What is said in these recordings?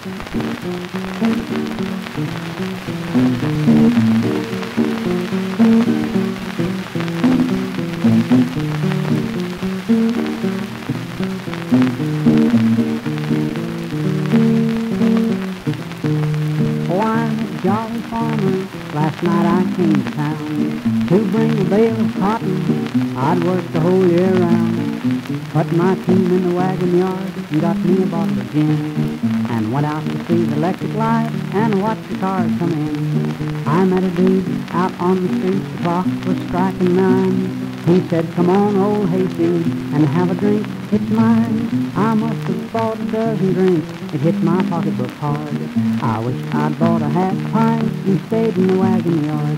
Jolly farmer, last night I came to town to bring a bale of cotton. I'd worked the whole year round, put my team in the wagon yard and got me a bottle of gin, and went out to see the electric light and watch the cars come in. I met a dude out on the street, the clock was striking 9. He said, "Come on, old hayseed, and have a drink, it's mine." I must have bought a dozen drinks, it hit my pocketbook hard. I wish I'd bought a half pint and stayed in the wagon yard.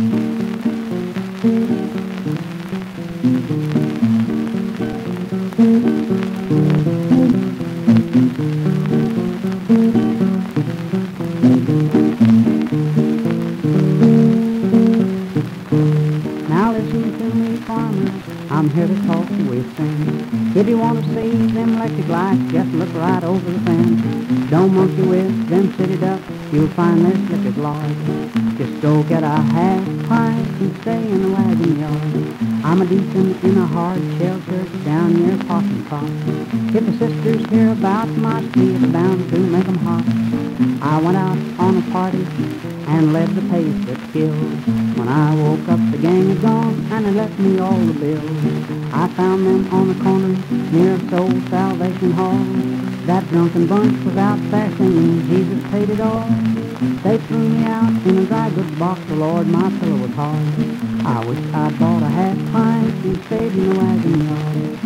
Now listen to me, farmers, I'm here to talk with them. If you want to see them electric lights, just look right over the fence. Don't monkey with them city ducks, you'll find their slippers large. Just go get a half pint and stay in the wagon yard. I'm a deacon in a hard shell church down near Parking Pot. If the sisters hear about my street, it's bound to make 'em hot. I went out on a party and led the pace that killed. When I woke up, the gang had gone, and they left me all the bills. I found them on the corner near Soul Salvation Hall. That drunken bunch was out there singing, Jesus paid it all. They threw me out in a dry goods box, the Lord, my pillow was hard. I wish I'd bought a half pint and stayed in the wagon yard.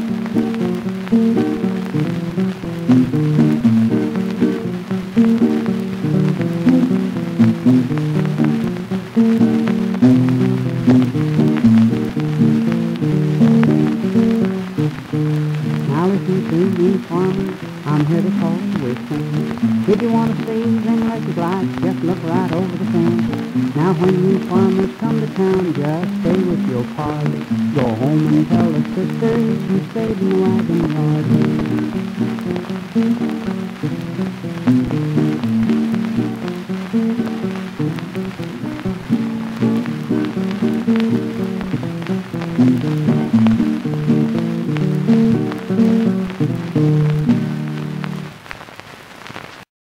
Now listen to me, farmers, I'm here to talk with them. If you want to see them electric lights, just look right over the fence. Now when you farmers come to town, just stay with your pard. Go home and tell the sisters you stayed in the wagon yard.